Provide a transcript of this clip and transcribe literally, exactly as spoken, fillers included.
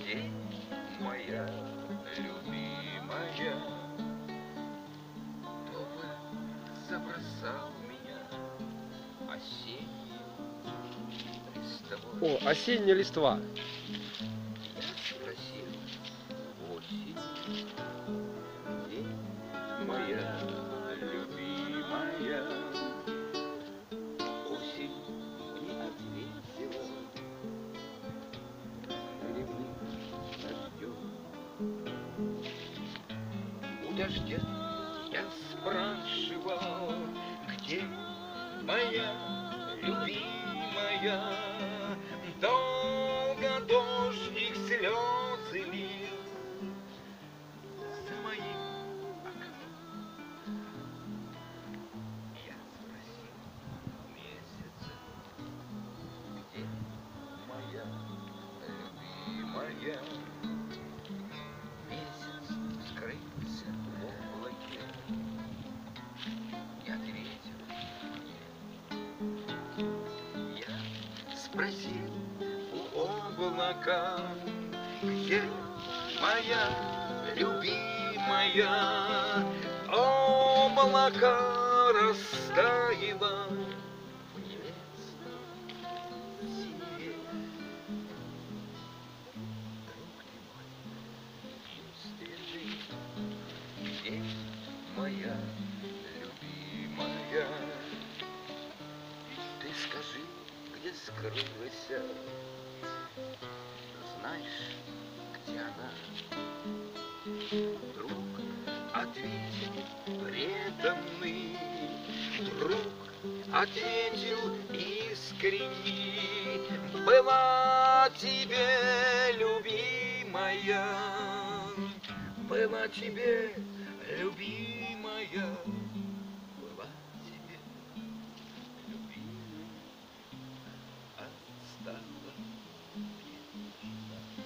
Где моя любимая? Кто бы забросал меня осенней листвой? О, осенняя листва. Я спросил осень, где моя любимая? Осень не ответила ливным дождем. У дождя я спрашивал, где моя любимая? Долго дождик слезы лил за моим окном. Я спросил месяца, где моя любимая? Месяц скрылся в облаке, не ответил мне. Я спросил у облака, где моя любимая? Облако растаяло в небесной синеве. Друг ты мой единственный, где моя любимая? Ты скажи, где скрылась, знаешь, где она? Друг ответил преданный, друг ответил искренний: была тебе любимая, была тебе любимая, была тебе любимая, а стала мне нужна.